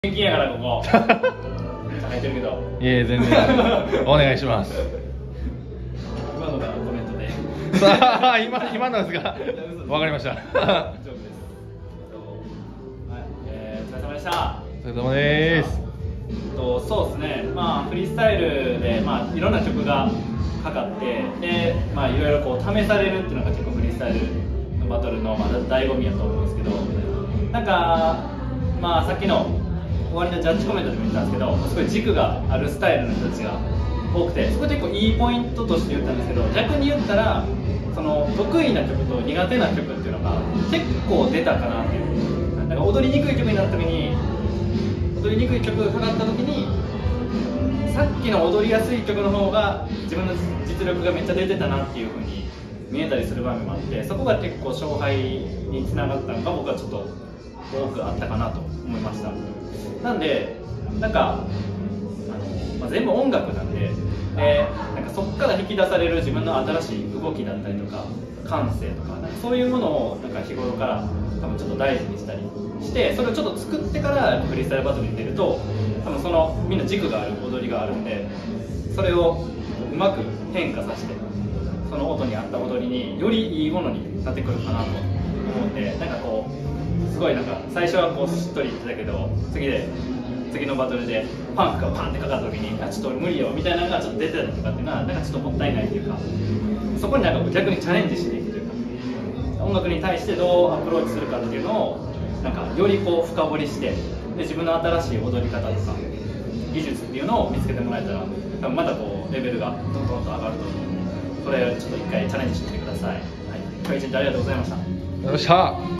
現金やからここ入ってるけどいえ全然お願いします。 今のがコメントでさあ今のですか。わかりました。 丈夫です。はい、お疲れ様でした。 お疲れ様です。 そうですね、まあフリースタイルでいろんな曲がかかってでいろいろこう試されるっていうのが結構フリースタイルのバトルの醍醐味やと思うんですけど、なんかさっきの終わりのジャッジコメントでも言ったんですけど、すごい軸があるスタイルの人たちが多くて、そこで結構いいポイントとして言ったんですけど、逆に言ったらその得意な曲と苦手な曲っていうのが結構出たかなっていう。なんか踊りにくい曲になった時に、踊りにくい曲がかかった時にさっきの踊りやすい曲の方が自分の実力がめっちゃ出てたなっていう風に見えたりする場面もあって、そこが結構勝敗につながったのが僕はちょっと多くあったかなと思いました。なんでなんか全部音楽なんで、なんかそこから引き出される自分の新しい動きだったりとか感性とか、なんかそういうものをなんか日頃から多分ちょっと大事にしたりして、それをちょっと作ってからフリースタイルバトルに出ると多分そのみんな軸がある踊りがあるんで、それをうまく変化させてその音に合った踊りによりいいものになってくるかなと思うんで、なんかこうすごいなんか最初はこうしっとり言ってたけど、次のバトルでパンクがパンってかかった時にちょっと俺無理よみたいなのがちょっと出てたりとかっていうのはなんかちょっともったいないというか、そこになんか逆にチャレンジしていくというか、音楽に対してどうアプローチするかっていうのをなんかよりこう深掘りして、で自分の新しい踊り方とか技術っていうのを見つけてもらえたら多分またこうレベルがどんどんと上がると思うので、それをちょっと一回チャレンジしてみてください。はい、今日一日ありがとうございました。 よっしゃ。